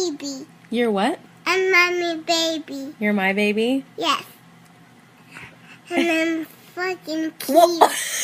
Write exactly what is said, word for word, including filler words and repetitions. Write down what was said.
baby. You're what? I'm mommy baby. You're my baby? Yes. And I'm fucking cute. Whoa.